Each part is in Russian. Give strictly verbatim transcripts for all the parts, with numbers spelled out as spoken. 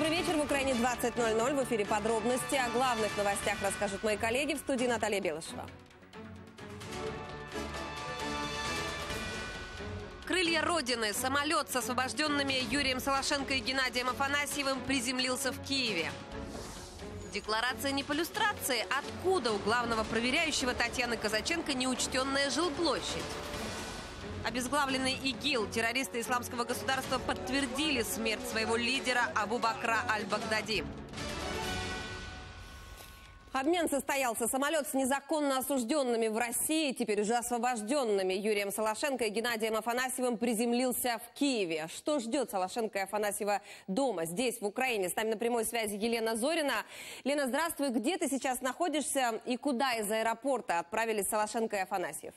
Добрый вечер. В Украине двадцать ноль ноль. В эфире подробности. О главных новостях расскажут мои коллеги. В студии Наталья Белышева. Крылья Родины. Самолет с освобожденными Юрием Солошенко и Геннадием Афанасьевым приземлился в Киеве. Декларация не по люстрации. Откуда у главного проверяющего Татьяны Казаченко неучтенная жилплощадь? Обезглавленный ИГИЛ, террористы исламского государства подтвердили смерть своего лидера Абу Бакра аль-Багдади. Обмен состоялся. Самолет с незаконно осужденными в России, теперь уже освобожденными Юрием Солошенко и Геннадием Афанасьевым приземлился в Киеве. Что ждет Солошенко и Афанасьева дома, здесь, в Украине? С нами на прямой связи Елена Зорина. Лена, здравствуй. Где ты сейчас находишься и куда из аэропорта отправились Солошенко и Афанасьев?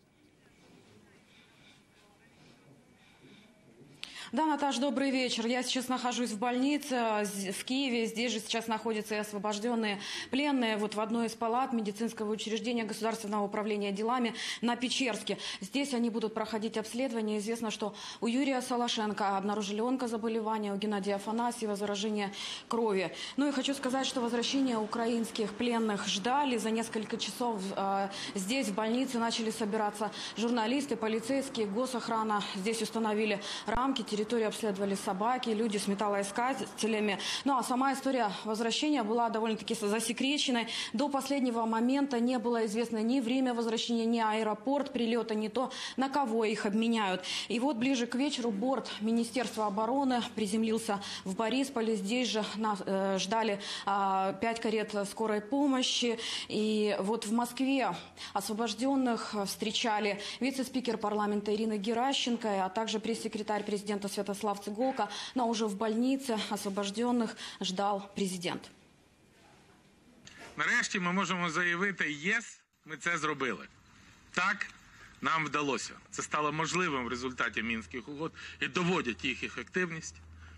Да, Наташ, добрый вечер. Я сейчас нахожусь в больнице в Киеве. Здесь же сейчас находятся и освобожденные пленные вот в одной из палат медицинского учреждения Государственного управления делами на Печерске. Здесь они будут проходить обследование. Известно, что у Юрия Солошенко обнаружили онкозаболевание, у Геннадия Афанасьева заражение крови. Ну и хочу сказать, что возвращение украинских пленных ждали. За несколько часов э, здесь в больнице начали собираться журналисты, полицейские, госохрана. Здесь установили рамки, территории. Территорию обследовали собаки, люди с металлоискателями. Ну а сама история возвращения была довольно-таки засекреченной. До последнего момента не было известно ни время возвращения, ни аэропорт прилета, ни то, на кого их обменяют. И вот ближе к вечеру борт Министерства обороны приземлился в Борисполе. Здесь же нас, э, ждали э, пять карет скорой помощи. И вот в Москве освобожденных встречали вице-спикер парламента Ирина Геращенко, а также пресс-секретарь президента Святослав Цыголка, но уже в больнице освобожденных ждал президент. Нарешті ми можемо заявити «єс», ми це зробили. Так, нам вдалося. Це стало можливим в результаті Мінських угод і доводять їх ефективність.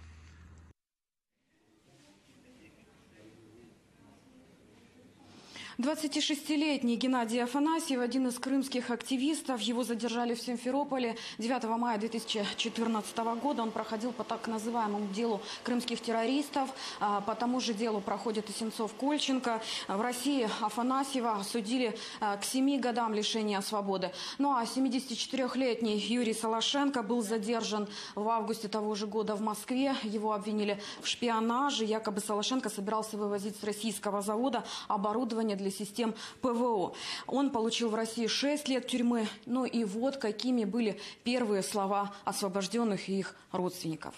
двадцатишестилетний Геннадий Афанасьев, один из крымских активистов. Его задержали в Симферополе девятого мая две тысячи четырнадцатого года. Он проходил по так называемому делу крымских террористов. По тому же делу проходит и Сенцов-Кольченко. В России Афанасьева осудили к семи годам лишения свободы. Ну а семидесятичетырёхлетний Юрий Солошенко был задержан в августе того же года в Москве. Его обвинили в шпионаже. Якобы Солошенко собирался вывозить с российского завода оборудование для систем ПВО. Он получил в России шесть лет тюрьмы. Ну и вот какими были первые слова освобожденных и их родственников.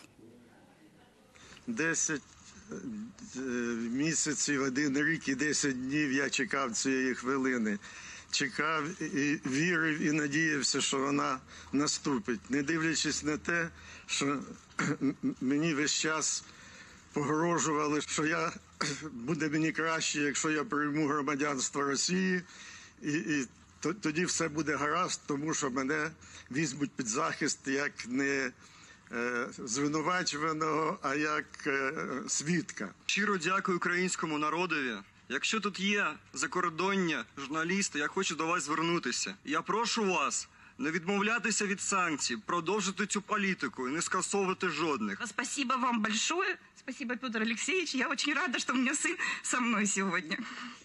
Десять місяців, один рік і десять днів я чекав цієї хвилини. Чекав і вірив і надіявся, що вона наступить. Не дивлячись на те, що мені весь час погрожували, що я, буде мені краще, якщо я прийму громадянство Росії, і, і тоді все буде гаразд, тому що мене візьмуть під захист як не е, звинувачуваного, а як е, свідка. Щиро дякую українському народові. Якщо тут є закордонні журналісти, я хочу до вас звернутися. Я прошу вас не відмовлятися від санкцій, продовжити цю політику і не скасовувати жодних. Спасибо вам большое. Спасибо, Петр Алексеевич. Я очень рада, что у меня сын со мной сегодня.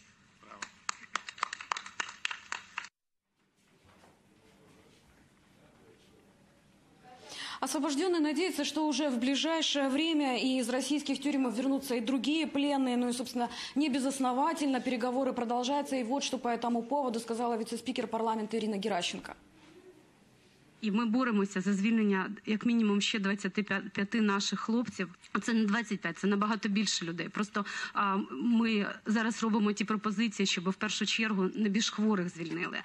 Освобожденные надеются, что уже в ближайшее время и из российских тюрем вернутся и другие пленные. Ну и, собственно, не безосновательно переговоры продолжаются. И вот что по этому поводу сказала вице-спикер парламента Ирина Геращенко. І ми боремося за звільнення, як мінімум, ще двадцяти п'яти наших хлопців. А це не двадцять п'ять, це набагато більше людей. Просто а, ми зараз робимо ті пропозиції, щоб в першу чергу найбільш хворих звільнили.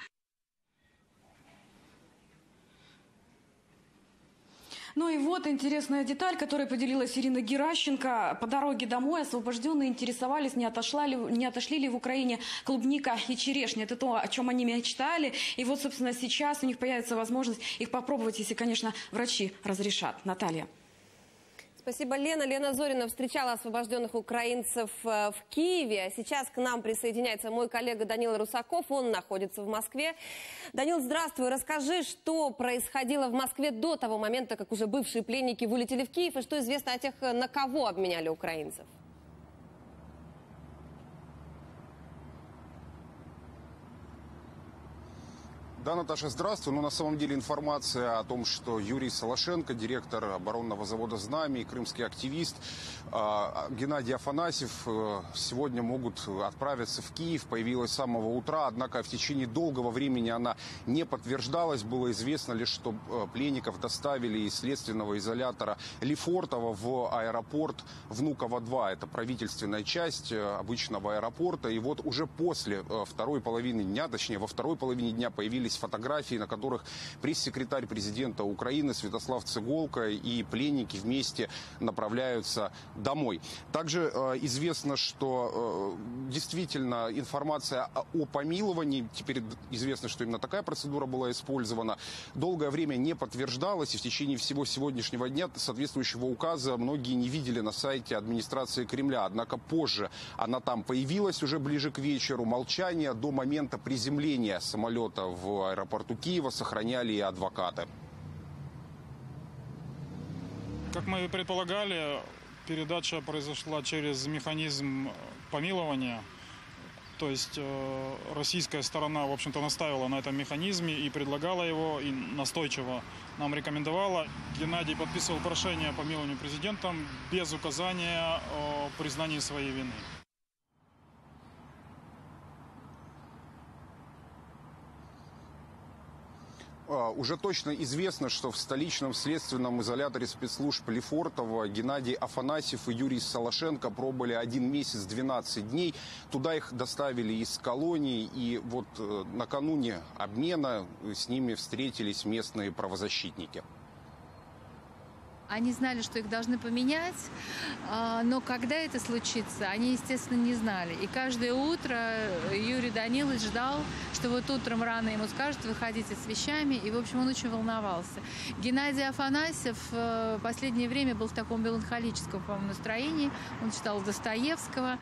Ну и вот интересная деталь, которой поделилась Ирина Геращенко. По дороге домой освобожденные интересовались, не, отошла ли, не отошли ли в Украине клубника и черешня. Это то, о чем они мечтали. И вот, собственно, сейчас у них появится возможность их попробовать, если, конечно, врачи разрешат. Наталья. Спасибо, Лена. Лена Зорина встречала освобожденных украинцев в Киеве. Сейчас к нам присоединяется мой коллега Данил Русаков. Он находится в Москве. Данил, здравствуй. Расскажи, что происходило в Москве до того момента, как уже бывшие пленники вылетели в Киев, и что известно о тех, на кого обменяли украинцев? Да, Наташа, здравствуй. Ну, на самом деле информация о том, что Юрий Солошенко, директор оборонного завода «Знамя», и крымский активист э, Геннадий Афанасьев э, сегодня могут отправиться в Киев, появилась с самого утра. Однако в течение долгого времени она не подтверждалась. Было известно лишь, что э, пленников доставили из следственного изолятора Лефортово в аэропорт Внуково-два. Это правительственная часть э, обычного аэропорта. И вот уже после э, второй половины дня, точнее во второй половине дня появились фотографии, на которых пресс-секретарь президента Украины Святослав Цыголка и пленники вместе направляются домой. Также э, известно, что э, действительно информация о, о помиловании, теперь известно, что именно такая процедура была использована, долгое время не подтверждалась, и в течение всего сегодняшнего дня соответствующего указа многие не видели на сайте администрации Кремля. Однако позже она там появилась уже ближе к вечеру. Молчание до момента приземления самолета в аэропорту Киева сохраняли и адвокаты. Как мы и предполагали, передача произошла через механизм помилования. То есть э, российская сторона, в общем-то, настаивала на этом механизме и предлагала его, и настойчиво нам рекомендовала. Геннадий подписывал прошение о помиловании президентом без указания о признании своей вины. Уже точно известно, что в столичном следственном изоляторе спецслужб Лефортово Геннадий Афанасьев и Юрий Солошенко пробыли один месяц двенадцать дней. Туда их доставили из колонии, и вот накануне обмена с ними встретились местные правозащитники. Они знали, что их должны поменять, но когда это случится, они, естественно, не знали. И каждое утро Юрий Данилович ждал, что вот утром рано ему скажут, выходите с вещами. И, в общем, он очень волновался. Геннадий Афанасьев в последнее время был в таком меланхолическом, по-моему, настроении. Он читал Достоевского.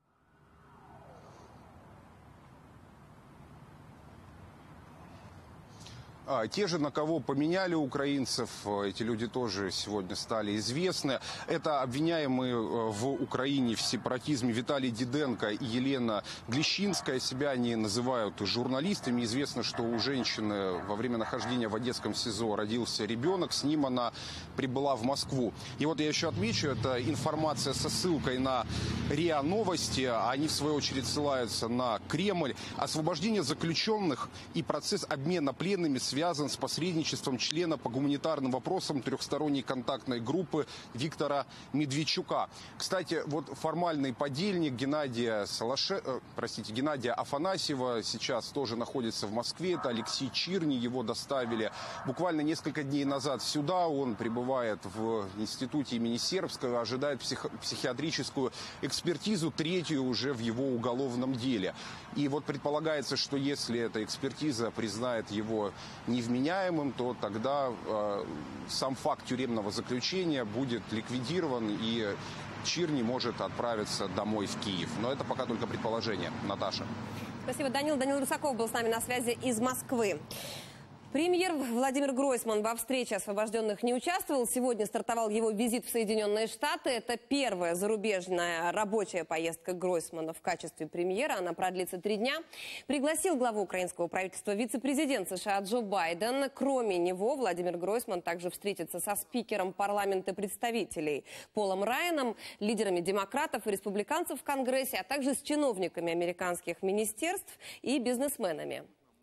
А, те же, на кого поменяли украинцев, эти люди тоже сегодня стали известны. Это обвиняемые в Украине в сепаратизме Виталий Диденко и Елена Глещинская. Себя они называют журналистами. Известно, что у женщины во время нахождения в Одесском СИЗО родился ребенок. С ним она прибыла в Москву. И вот я еще отмечу, это информация со ссылкой на РИА Новости. Они, в свою очередь, ссылаются на Кремль. Освобождение заключенных и процесс обмена пленными связан связан с посредничеством члена по гуманитарным вопросам трехсторонней контактной группы Виктора Медведчука. Кстати, вот формальный подельник Геннадия Солоше... простите, Геннадия Афанасьева сейчас тоже находится в Москве. Это Алексей Чирни. Его доставили буквально несколько дней назад сюда. Он пребывает в институте имени Сербского, ожидает псих... психиатрическую экспертизу, третью уже в его уголовном деле. И вот предполагается, что если эта экспертиза признает его невменяемым, то тогда э, сам факт тюремного заключения будет ликвидирован, и Чирни может отправиться домой в Киев. Но это пока только предположение. Наташа. Спасибо, Данил. Данил Русаков был с нами на связи из Москвы. Премьер Владимир Гройсман во встрече освобожденных не участвовал. Сегодня стартовал его визит в Соединенные Штаты. Это первая зарубежная рабочая поездка Гройсмана в качестве премьера. Она продлится три дня. Пригласил главу украинского правительства вице-президент США Джо Байден. Кроме него, Владимир Гройсман также встретится со спикером парламента представителей Полом Райаном, лидерами демократов и республиканцев в Конгрессе, а также с чиновниками американских министерств и бизнесменами.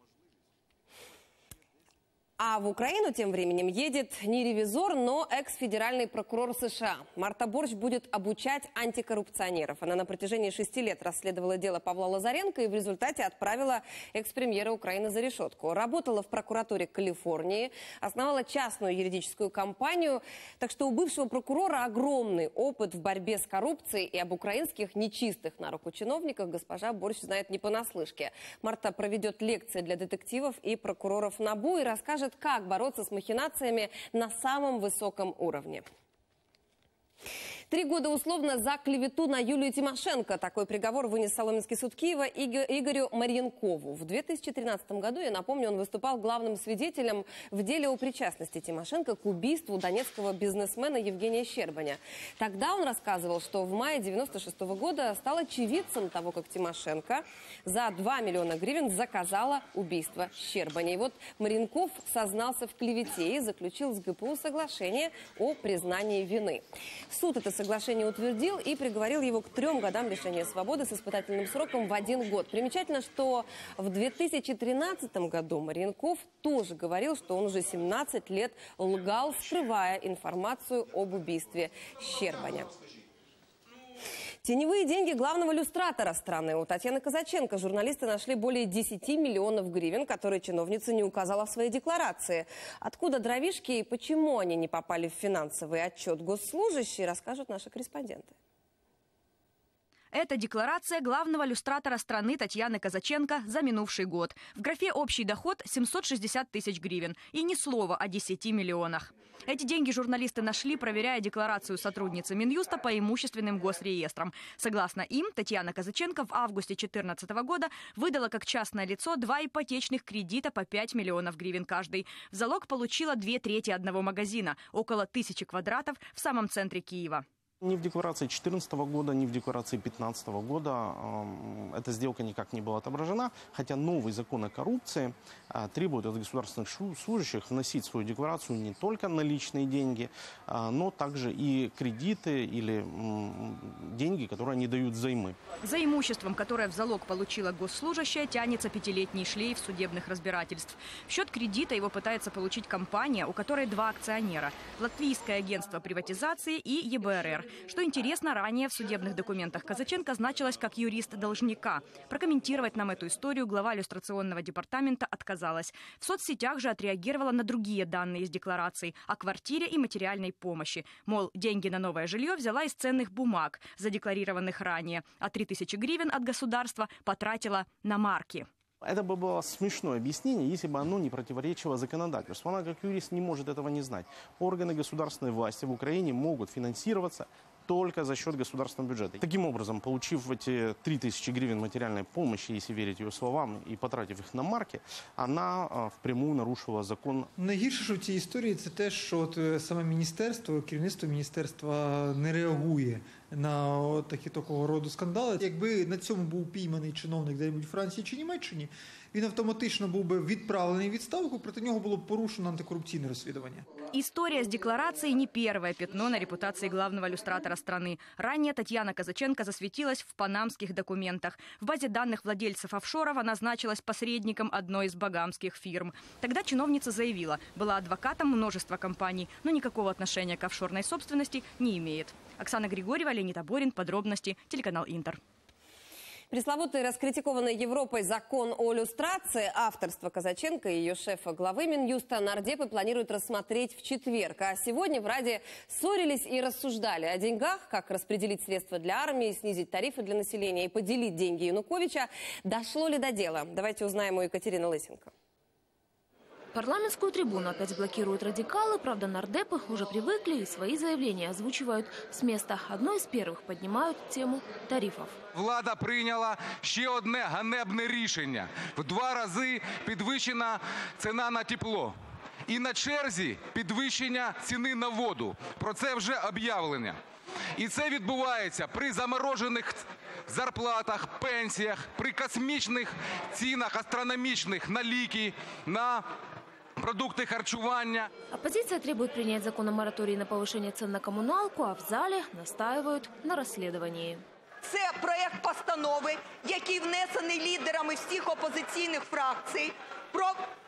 А в Украину тем временем едет не ревизор, но экс-федеральный прокурор США. Марта Борщ будет обучать антикоррупционеров. Она на протяжении шести лет расследовала дело Павла Лазаренко и в результате отправила экс-премьера Украины за решетку. Работала в прокуратуре Калифорнии, основала частную юридическую компанию. Так что у бывшего прокурора огромный опыт в борьбе с коррупцией, и об украинских нечистых на руку чиновниках госпожа Борщ знает не понаслышке. Марта проведет лекции для детективов и прокуроров НАБУ и расскажет, как бороться с махинациями на самом высоком уровне. Три года условно за клевету на Юлию Тимошенко. Такой приговор вынес Соломенский суд Киева Игорю Марьянкову. В две тысячи тринадцатом году, я напомню, он выступал главным свидетелем в деле о причастности Тимошенко к убийству донецкого бизнесмена Евгения Щербаня. Тогда он рассказывал, что в мае девяносто шестого года стал очевидцем того, как Тимошенко за два миллиона гривен заказала убийство Щербаня. И вот Марьянков сознался в клевете и заключил с ГПУ соглашение о признании вины. Суд это соглашение утвердил и приговорил его к трем годам лишения свободы с испытательным сроком в один год. Примечательно, что в две тысячи тринадцатом году Марьянков тоже говорил, что он уже семнадцать лет лгал, скрывая информацию об убийстве Щербаня. Теневые деньги главного люстратора страны. У Татьяны Казаченко журналисты нашли более десяти миллионов гривен, которые чиновница не указала в своей декларации. Откуда дровишки и почему они не попали в финансовый отчет госслужащих, расскажут наши корреспонденты. Это декларация главного люстратора страны Татьяны Казаченко за минувший год. В графе «Общий доход» семьсот шестьдесят тысяч гривен. И ни слова о десяти миллионах. Эти деньги журналисты нашли, проверяя декларацию сотрудницы Минюста по имущественным госреестрам. Согласно им, Татьяна Казаченко в августе две тысячи четырнадцатого года выдала как частное лицо два ипотечных кредита по пять миллионов гривен каждый. В залог получила две трети одного магазина, около тысячи квадратов в самом центре Киева. Ни в декларации две тысячи четырнадцатого года, ни в декларации две тысячи пятнадцатого года э, эта сделка никак не была отображена, хотя новый закон о коррупции э, требует от государственных служащих вносить в свою декларацию не только наличные деньги, э, но также и кредиты или э, деньги, которые они дают взаймы. За имуществом, которое в залог получила госслужащая, тянется пятилетний шлейф судебных разбирательств. В счет кредита его пытается получить компания, у которой два акционера – Латвийское агентство приватизации и Е Б Р Р. Что интересно, ранее в судебных документах Казаченко значилась как юрист должника. Прокомментировать нам эту историю глава иллюстрационного департамента отказалась. В соцсетях же отреагировала на другие данные из деклараций о квартире и материальной помощи. Мол, деньги на новое жилье взяла из ценных бумаг, задекларированных ранее, а три тысячи гривен от государства потратила на марки. Это бы было смешное объяснение, если бы оно не противоречило законодательству. Она, как юрист, не может этого не знать. Органы государственной власти в Украине могут финансироваться только за счет государственного бюджета. Таким образом, получив эти три тысячи гривен материальной помощи, если верить ее словам, и потратив их на марки, она а, впрямую нарушила закон. Найгірше, що в цій історії, це те, що от саме міністерство, керівництво міністерства не реагує на от такі такого роду скандали. Якби на цьому був пійманий чиновник де-небудь у Франції чи Німеччині, він автоматично був би відправлений в відставку, проти нього було б порушено антикоррупційне розслідування. История с декларацией не первое пятно на репутации главного люстратора страны. Ранее Татьяна Казаченко засветилась в панамских документах. В базе данных владельцев офшоров она значилась посредником одной из багамских фирм. Тогда чиновница заявила, была адвокатом множества компаний, но никакого отношения к офшорной собственности не имеет. Оксана Григорьева, Леонид Аборин. Подробности. Телеканал Интер. Пресловутый раскритикованный Европой закон о люстрации авторства Казаченко и ее шефа главы Минюста нардепы планируют рассмотреть в четверг. А сегодня в Раде ссорились и рассуждали о деньгах, как распределить средства для армии, снизить тарифы для населения и поделить деньги Януковича. Дошло ли до дела? Давайте узнаем у Екатерины Лысенко. Парламентскую трибуну опять блокируют радикалы, правда нардепы уже привыкли и свои заявления озвучивают с места. Одно из первых поднимают тему тарифов. Влада прийняла ще одне ганебне рішення. В два рази підвищена ціна на тепло. І на черзі підвищення ціни на воду. Про це вже об'явлення. І це відбувається при заморожених зарплатах, пенсіях, при космічних цінах астрономічних на ліки, на продукты харчевания. Оппозиция требует принять закон о моратории на повышение цен на коммуналку, а в зале настаивают на расследовании. Це проект постанови, який внесений лідерами всіх опозиційних фракцій про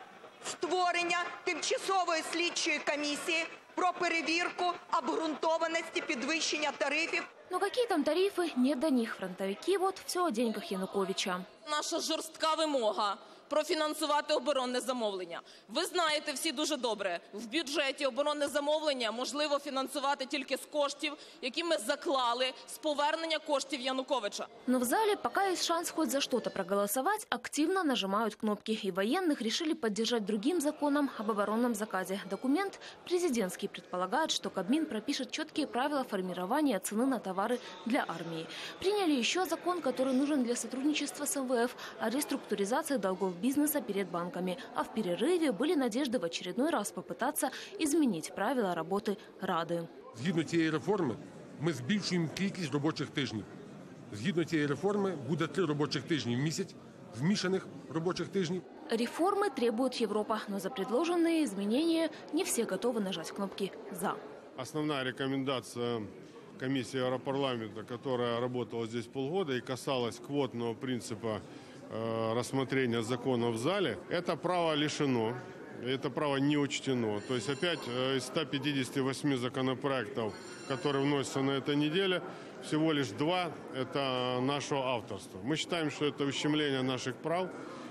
створення тимчасової слідчої комісії про перевірку обґрунтованості підвищення тарифів. Но какие там тарифы, не до них. Фронтовики вот все о деньгах Януковича. Наша жорстка вимога профінансувати оборонне замовлення. Ви знаєте всі дуже добре, в бюджеті оборонне замовлення можливо фінансувати тільки з коштів, які ми заклали з повернення коштів Януковича. Но в зале, пока есть шанс хоть за что-то проголосовать, активно нажимают кнопки. И военных решили поддержать другим законом об оборонном заказе. Документ президентский предполагает, что Кабмин пропишет четкие правила формирования цены на товары для армии. Приняли еще закон, который нужен для сотрудничества с эм вэ эф, о реструктуризации долгов бизнеса перед банками. А в перерыве были надежды в очередной раз попытаться изменить правила работы Рады. Згідно цієї реформи ми збільшуємо кількість робочих тижнів. Згідно цієї реформи буде три робочих тижні в місяць, змішаних робочих тижнів. Реформы требует Европа, но за предложенные изменения не все готовы нажать кнопки «за». Основная рекомендация комиссии Европарламента, которая работала здесь полгода и касалась квотного принципа э, рассмотрения закона в зале, это право лишено. Это право не учтено. То есть опять из ста пятидесяти восьми законопроектов, которые вносятся на этой неделе, всего лишь два – это нашего авторства. Мы считаем, что это ущемление наших прав,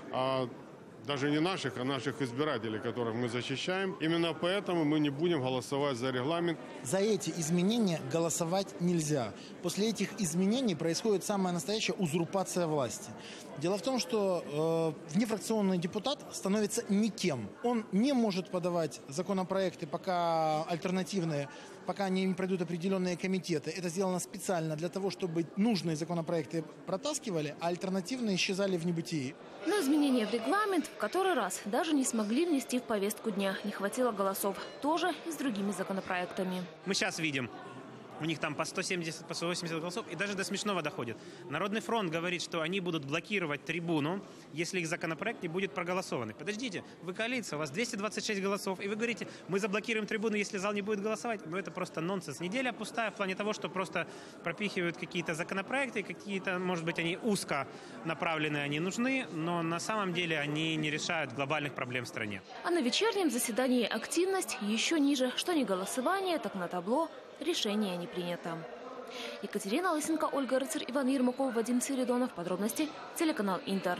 а даже не наших, а наших избирателей, которых мы защищаем. Именно поэтому мы не будем голосовать за регламент. За эти изменения голосовать нельзя. После этих изменений происходит самая настоящая узурпация власти. Дело в том, что э, внефракционный депутат становится никем. Он не может подавать законопроекты, пока альтернативные, пока они не пройдут определенные комитеты. Это сделано специально для того, чтобы нужные законопроекты протаскивали, а альтернативные исчезали в небытии. Но изменения в регламент в который раз даже не смогли внести в повестку дня. Не хватило голосов. Тоже и с другими законопроектами. Мы сейчас видим, у них там по сто семьдесят, по сто восемьдесят голосов, и даже до смешного доходит. Народный фронт говорит, что они будут блокировать трибуну, если их законопроект не будет проголосован. Подождите, вы коалиция, у вас двести двадцать шесть голосов, и вы говорите, мы заблокируем трибуну, если зал не будет голосовать. Ну это просто нонсенс. Неделя пустая в плане того, что просто пропихивают какие-то законопроекты, какие-то, может быть, они узко направленные, они нужны, но на самом деле они не решают глобальных проблем в стране. А на вечернем заседании активность еще ниже. Что не голосование, так на табло решение не принято. Екатерина Лысенко, Ольга Рыцарь, Иван Ермаков, Вадим Свиридонов. Подробности телеканал Интер.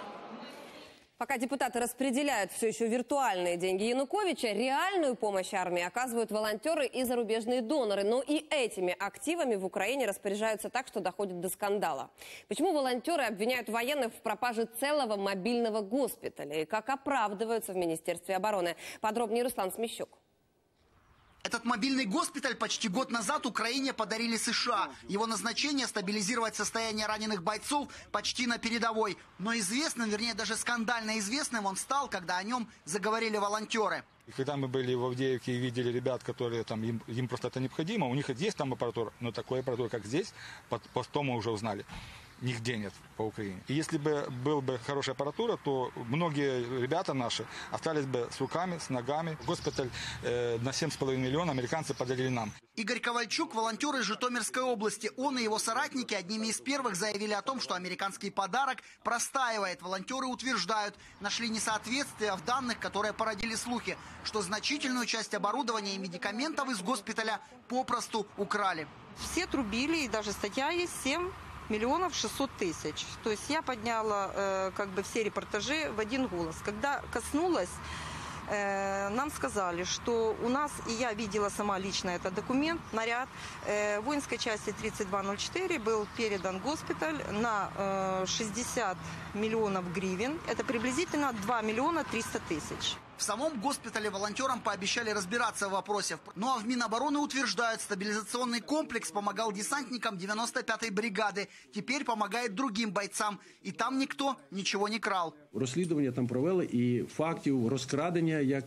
Пока депутаты распределяют все еще виртуальные деньги Януковича, реальную помощь армии оказывают волонтеры и зарубежные доноры. Но и этими активами в Украине распоряжаются так, что доходит до скандала. Почему волонтеры обвиняют военных в пропаже целого мобильного госпиталя? И как оправдываются в Министерстве обороны? Подробнее Руслан Смещук. Этот мобильный госпиталь почти год назад Украине подарили США. Его назначение – стабилизировать состояние раненых бойцов почти на передовой. Но известным, вернее даже скандально известным он стал, когда о нем заговорили волонтеры. Когда мы были в Авдеевке и видели ребят, которые там, им, им просто это необходимо, у них есть там аппаратура, но такой аппаратуры, как здесь, по, по что мы уже узнали, нигде нет по Украине. И если бы была бы хорошая аппаратура, то многие ребята наши остались бы с руками, с ногами. Госпиталь э, на семь с половиной миллионов американцы подарили нам. Игорь Ковальчук – волонтер из Житомирской области. Он и его соратники одними из первых заявили о том, что американский подарок простаивает. Волонтеры утверждают, нашли несоответствия в данных, которые породили слухи, что значительную часть оборудования и медикаментов из госпиталя попросту украли. Все трубили, и даже статья есть, семь миллионов шестьсот тысяч. То есть я подняла э, как бы все репортажи в один голос. Когда коснулась, э, нам сказали, что у нас, и я видела сама лично этот документ, наряд э, воинской части тридцать два ноль четыре был передан госпиталь на э, шестьдесят миллионов гривен. Это приблизительно два миллиона триста тысяч. В самом госпитале волонтерам пообещали разбираться в вопросе. Ну а в Минобороны утверждают, стабилизационный комплекс помогал десантникам девяносто пятой бригады. Теперь помогает другим бойцам. И там никто ничего не крал. Розслідування там провели, і фактів розкрадення, як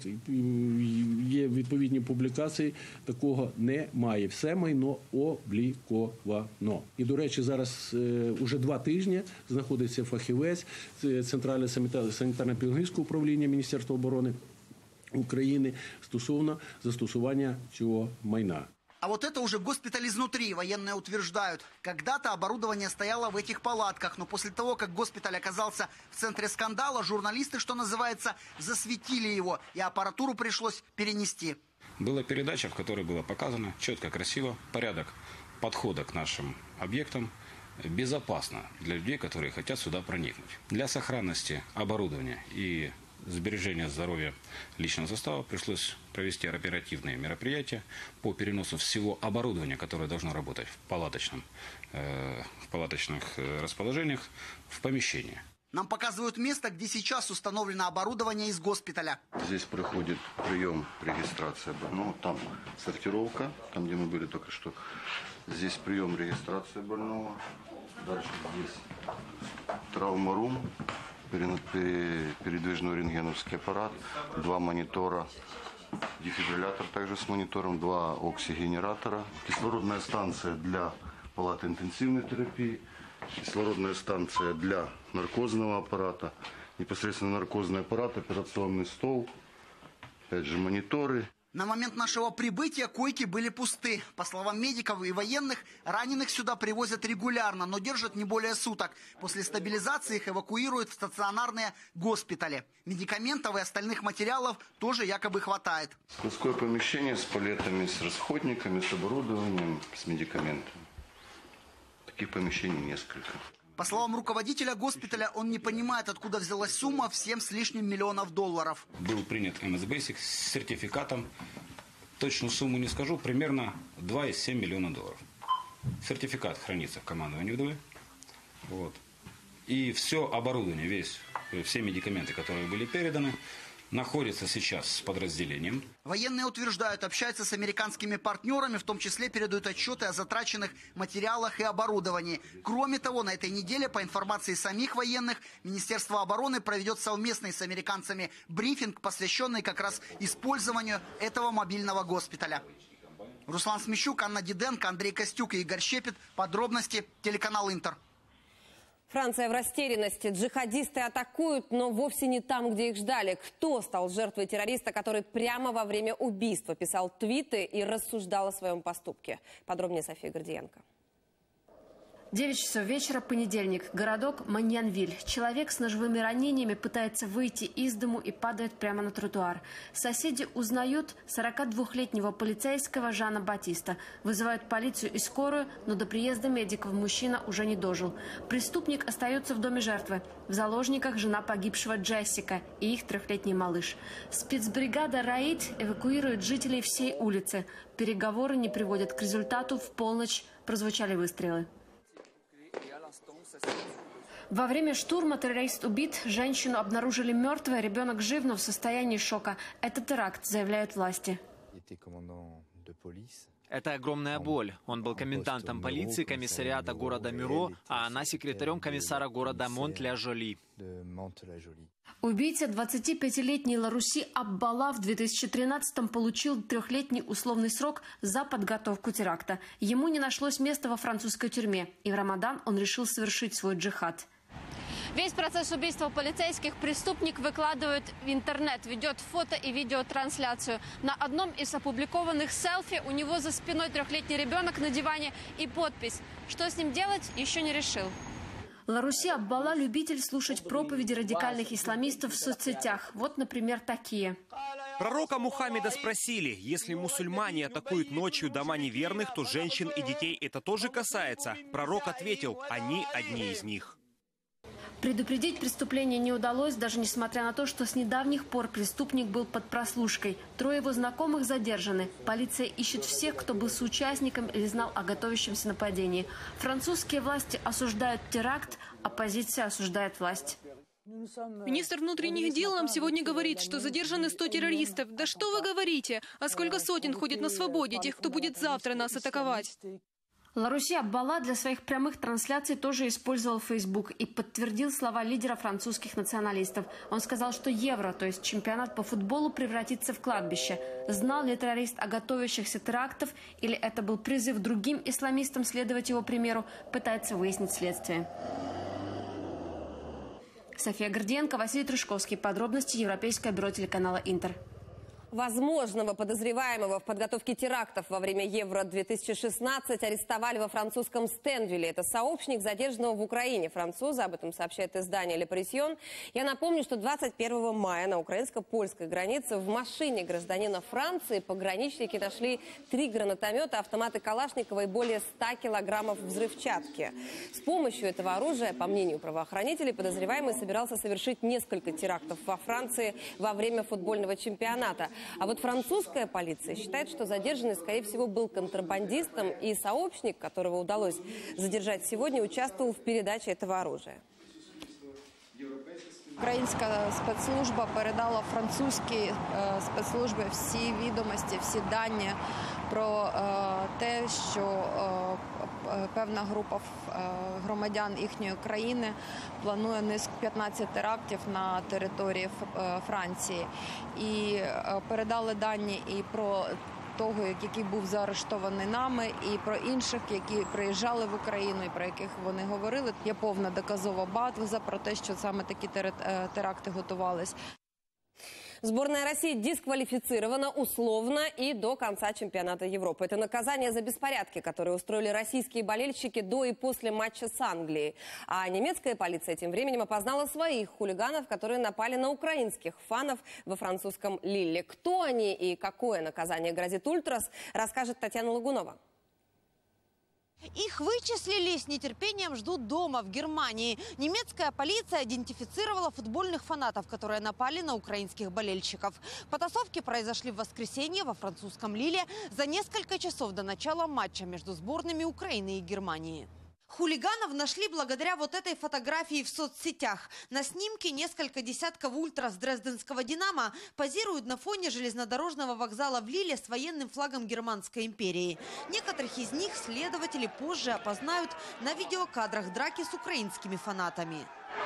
є відповідні публікації, такого немає. Все майно обліковано. І, до речі, зараз уже два тижні знаходиться фахівець Центральне санітарно-епідеміологічне управління Міністерства оборони України стосовно застосування цього майна. А вот это уже госпиталь изнутри, военные утверждают. Когда-то оборудование стояло в этих палатках, но после того, как госпиталь оказался в центре скандала, журналисты, что называется, засветили его, и аппаратуру пришлось перенести. Была передача, в которой было показано четко, красиво порядок подхода к нашим объектам, безопасно для людей, которые хотят сюда проникнуть. Для сохранности оборудования и сбережения здоровья личного состава пришлось провести оперативные мероприятия по переносу всего оборудования, которое должно работать в палаточном, э, в палаточных расположениях, в помещение. Нам показывают место, где сейчас установлено оборудование из госпиталя. Здесь проходит прием, регистрация. Ну, там сортировка, там, где мы были только что. Здесь прием, регистрация больного. Дальше здесь травмарум, передвижной рентгеновский аппарат, два монитора, дефибриллятор также с монитором, два оксигенератора, кислородная станция для палаты интенсивной терапии, кислородная станция для наркозного аппарата, непосредственно наркозный аппарат, операционный стол, опять же мониторы. На момент нашего прибытия койки были пусты. По словам медиков и военных, раненых сюда привозят регулярно, но держат не более суток. После стабилизации их эвакуируют в стационарные госпитали. Медикаментов и остальных материалов тоже якобы хватает. Складское помещение с палетами, с расходниками, с оборудованием, с медикаментами. Таких помещений несколько. По словам руководителя госпиталя, он не понимает, откуда взялась сумма в семь с лишним миллионов долларов. Был принят эм эс Basic с сертификатом. Точную сумму не скажу, примерно два и семь миллиона долларов. Сертификат хранится в командовании ВДВ. Вот. И все оборудование, весь, все медикаменты, которые были переданы, находится сейчас с подразделением. Военные утверждают, общаются с американскими партнерами, в том числе передают отчеты о затраченных материалах и оборудовании. Кроме того, на этой неделе, по информации самих военных, Министерство обороны проведет совместный с американцами брифинг, посвященный как раз использованию этого мобильного госпиталя. Руслан Смещук, Анна Диденко, Андрей Костюк и Игорь Щепет. Подробности телеканал Интер. Франция в растерянности. Джихадисты атакуют, но вовсе не там, где их ждали. Кто стал жертвой террориста, который прямо во время убийства писал твиты и рассуждал о своем поступке? Подробнее София Гордиенко. девять часов вечера, понедельник. Городок Маньянвиль. Человек с ножевыми ранениями пытается выйти из дому и падает прямо на тротуар. Соседи узнают сорокадвухлетнего полицейского Жана Батиста. Вызывают полицию и скорую, но до приезда медиков мужчина уже не дожил. Преступник остается в доме жертвы. В заложниках жена погибшего Джессика и их трехлетний малыш. Спецбригада «Раид» эвакуирует жителей всей улицы. Переговоры не приводят к результату. В полночь прозвучали выстрелы. Во время штурма террорист убит, женщину обнаружили мертвой, ребенок жив, но в состоянии шока. Это теракт, заявляют власти. Это огромная боль. Он был комендантом полиции комиссариата города Мюро, а она секретарем комиссара города Монт-Ля-Жоли. Убийца, двадцатипятилетний Ларуси Аббала, в две тысячи тринадцатом получил трехлетний условный срок за подготовку теракта. Ему не нашлось места во французской тюрьме, и в Рамадан он решил совершить свой джихад. Весь процесс убийства полицейских преступник выкладывает в интернет, ведет фото и видеотрансляцию. На одном из опубликованных селфи у него за спиной трехлетний ребенок на диване и подпись. Что с ним делать, еще не решил. Ларуси Аббала – любитель слушать проповеди радикальных исламистов в соцсетях. Вот, например, такие. Пророка Мухаммеда спросили, если мусульмане атакуют ночью дома неверных, то женщин и детей это тоже касается. Пророк ответил, они одни из них. Предупредить преступление не удалось, даже несмотря на то, что с недавних пор преступник был под прослушкой. Трое его знакомых задержаны. Полиция ищет всех, кто был соучастником или знал о готовящемся нападении. Французские власти осуждают теракт, оппозиция осуждает власть. Министр внутренних дел нам сегодня говорит, что задержаны сто террористов. Да что вы говорите? А сколько сотен ходит на свободе, тех, кто будет завтра нас атаковать? Ларуси Аббала для своих прямых трансляций тоже использовал Facebook и подтвердил слова лидера французских националистов. Он сказал, что Евро, то есть чемпионат по футболу, превратится в кладбище. Знал ли террорист о готовящихся терактах или это был призыв другим исламистам следовать его примеру, пытается выяснить следствие. София Гордиенко, Василий Трушковский. Подробности Европейское бюро телеканала Интер. Возможного подозреваемого в подготовке терактов во время Евро две тысячи шестнадцать арестовали во французском Стенвилле. Это сообщник задержанного в Украине француза. Об этом сообщает издание «Ле Парисьон». Я напомню, что двадцать первого мая на украинско-польской границе в машине гражданина Франции пограничники нашли три гранатомета, автоматы Калашникова и более ста килограммов взрывчатки. С помощью этого оружия, по мнению правоохранителей, подозреваемый собирался совершить несколько терактов во Франции во время футбольного чемпионата. А вот французская полиция считает, что задержанный, скорее всего, был контрабандистом, и сообщник, которого удалось задержать сегодня, участвовал в передаче этого оружия. Українська спецслужба передала французькій спецслужбі всі відомості, всі дані про те, що певна група громадян їхньої країни планує низку п'ятнадцять терактів на території Франції. І передали дані і про того, який був заарештований нами, і про інших, які приїжджали в Україну, і про яких вони говорили. Є повна доказова база про те, що саме такі теракти готувались. Сборная России дисквалифицирована условно и до конца чемпионата Европы. Это наказание за беспорядки, которые устроили российские болельщики до и после матча с Англией. А немецкая полиция тем временем опознала своих хулиганов, которые напали на украинских фанов во французском Лилле. Кто они и какое наказание грозит ультрас, расскажет Татьяна Лагунова. Их вычислили и с нетерпением ждут дома в Германии. Немецкая полиция идентифицировала футбольных фанатов, которые напали на украинских болельщиков. Потасовки произошли в воскресенье во французском Лилле за несколько часов до начала матча между сборными Украины и Германии. Хулиганов нашли благодаря вот этой фотографии в соцсетях. На снимке несколько десятков ультрас дрезденского «Динамо» позируют на фоне железнодорожного вокзала в Лилле с военным флагом Германской империи. Некоторых из них следователи позже опознают на видеокадрах драки с украинскими фанатами.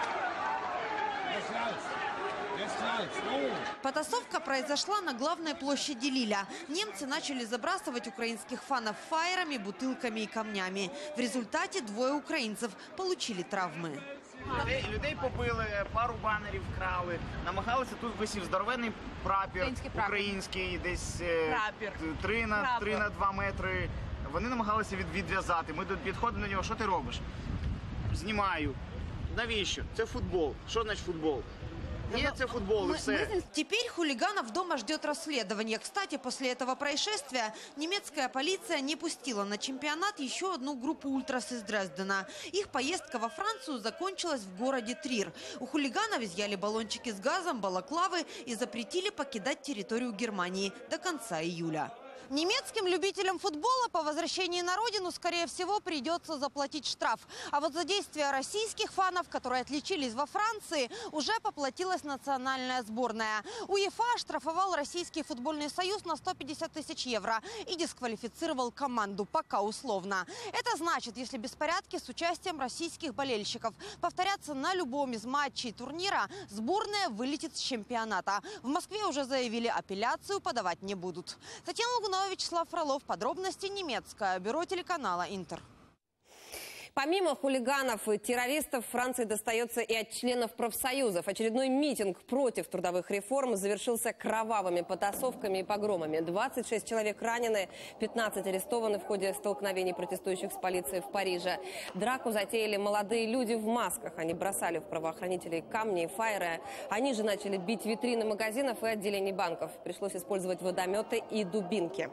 Потасовка произошла на главной площади Лилля. Немцы начали забрасывать украинских фанов фаерами, бутылками и камнями. В результате двое украинцев получили травмы. Людей, людей побили, пару банерів вкрали, намагалися, тут висів здоровенний прапір український, український десь три на, три на два метри. Вони намагалися від, відв'язати. Ми підходимо до нього, що ти робиш? Знімаю. Навіщо? Це футбол. Що значить футбол? Нет, это футбол, и все. Теперь хулиганов дома ждет расследование. Кстати, после этого происшествия немецкая полиция не пустила на чемпионат еще одну группу ультрас из Дрездена. Их поездка во Францию закончилась в городе Трир. У хулиганов изъяли баллончики с газом, балаклавы и запретили покидать территорию Германии до конца июля. Немецким любителям футбола по возвращении на родину, скорее всего, придется заплатить штраф. А вот за действия российских фанов, которые отличились во Франции, уже поплатилась национальная сборная. УЕФА оштрафовал Российский футбольный союз на сто пятьдесят тысяч евро и дисквалифицировал команду, пока условно. Это значит, если беспорядки с участием российских болельщиков повторятся на любом из матчей турнира, сборная вылетит с чемпионата. В Москве уже заявили, апелляцию подавать не будут. Татьяна Лагунова, Вячеслав Фролов. Подробности немецкое бюро телеканала «Интер». Помимо хулиганов и террористов, Франции достается и от членов профсоюзов. Очередной митинг против трудовых реформ завершился кровавыми потасовками и погромами. двадцать шесть человек ранены, пятнадцать арестованы в ходе столкновений протестующих с полицией в Париже. Драку затеяли молодые люди в масках. Они бросали в правоохранителей камни и фаеры. Они же начали бить витрины магазинов и отделений банков. Пришлось использовать водометы и дубинки.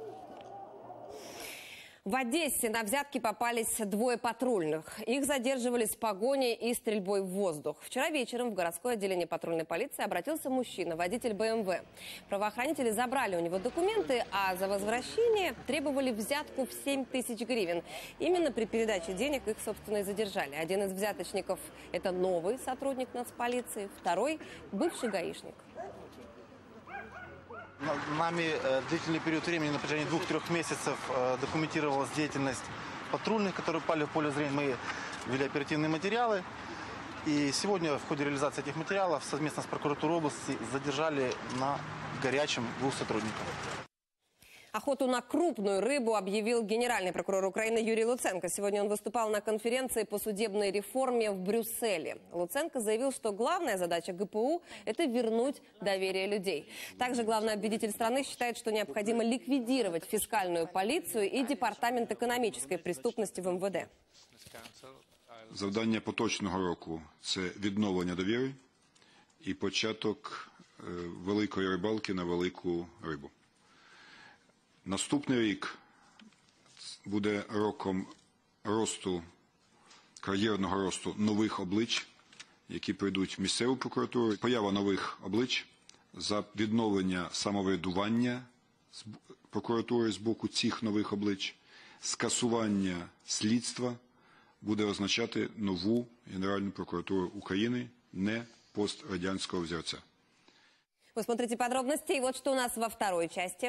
В Одессе на взятки попались двое патрульных. Их задерживали с погоней и стрельбой в воздух. Вчера вечером в городское отделение патрульной полиции обратился мужчина, водитель бэ эм вэ. Правоохранители забрали у него документы, а за возвращение требовали взятку в семь тысяч гривен. Именно при передаче денег их, собственно, и задержали. Один из взяточников – это новый сотрудник нацполиции, второй – бывший гаишник. Нами длительный период времени, на протяжении двух-трех месяцев, документировалась деятельность патрульных, которые попали в поле зрения. Мы ввели оперативные материалы. И сегодня в ходе реализации этих материалов совместно с прокуратурой области задержали на горячем двух сотрудников. Охоту на крупную рыбу объявил генеральный прокурор Украины Юрий Луценко. Сегодня он выступал на конференции по судебной реформе в Брюсселе. Луценко заявил, что главная задача ГПУ – это вернуть доверие людей. Также главный обвинитель страны считает, что необходимо ликвидировать фискальную полицию и департамент экономической преступности в эм вэ дэ. Завдання поточного року – це відновлення довіри і початок великої рибалки на велику рибу. Наступний рік буде роком росту, кар'єрного росту нових облич, які прийдуть в місцеву прокуратуру. Поява нових облич за відновлення самоврядування прокуратури з боку цих нових облич, скасування слідства буде означати нову Генеральну прокуратуру України, не пострадянського взірця. Вы смотрите подробности, и вот что у нас во второй части.